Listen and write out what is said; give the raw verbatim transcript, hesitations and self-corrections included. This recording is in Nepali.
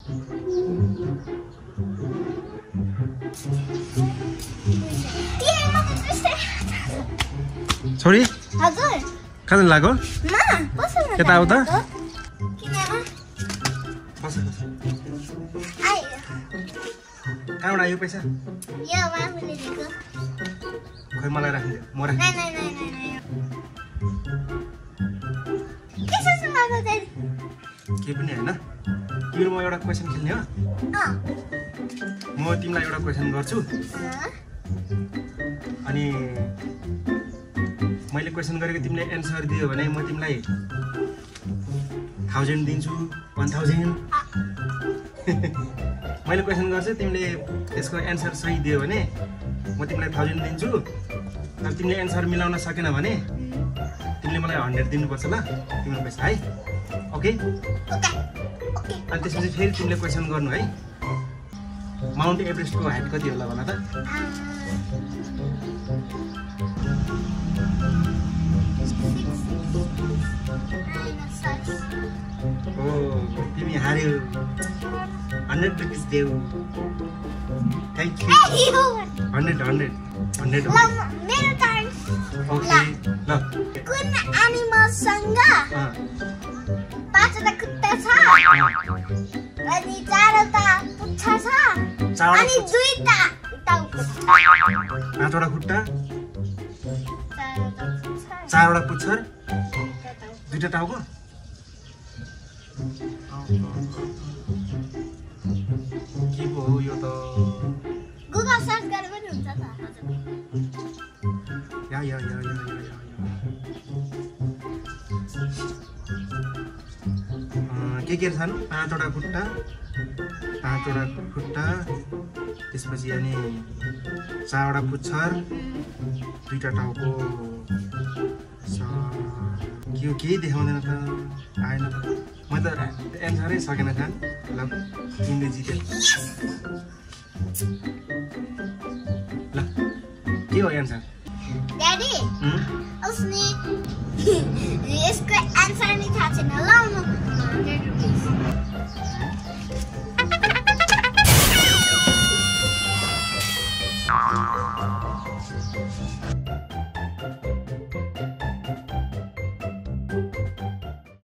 छोरी हजुर कहाँ लाग्यो मा बस्नु यता आऊ त किन बस बस आयो कहाँबाट आयो पैसा यो मामुले दिएको खै मलाई राख्नु म राख्नु नाइ नाइ नाइ नाइ के सोच्नु भएको चाहिँ के पनि हैन तिम्रो म एउटा क्वेशन खेल्ने हो अ म तिमीलाई एउटा क्वेशन गर्छु अनि मैले क्वेशन गरेको तिमीले एन्सर दियो भने म तिमीलाई थाउजन्ड दिन्छु वन थाउजन्ड मैले क्वेशन गर्छु तिमीले त्यसको एन्सर सही दियो भने म तिमीलाई थाउजन्ड दिन्छु तर तिमीले एन्सर मिलाउन सकेन भने तिमीले मलाई हन्ड्रेड दिनुपर्छ ल तिम्रो पैसा है ओके अनि त्यसपछि फेरि तिमीले क्वेशन गर्नु है माउन्ट एभरेस्टको हाइट कति होला भन त ओ तिमी हार्यौ हन्ड्रेड रुपिस देऊ thank you hundred hundred hundred मेरो टर्न ओके ल कुन एनिमलसँग पाँचवटा खुट्टा छ अनि चारवटा पुच्छर छ अनि दुईटा टाउको छ पाँचवटा खुट्टा चारवटा पुच्छर दुईटा टाउको के पो हो यो त गुगल सर्च गरे पनि हुन्छ त या या या या के के छन् पाँचवटा खुट्टा पाँचवटा खुट्टा त्यसपछि अनि चारवटा पुच्छर दुईटा टाउको के केही देखाउँदैन त आएन त म त एन्सरै सकेन खान ल तिमीले जित्यो ल के हो एन्सर ड्याडी उसले यसको एन्सर नै थाहा छैन ल हन्ड्रेड रुपिस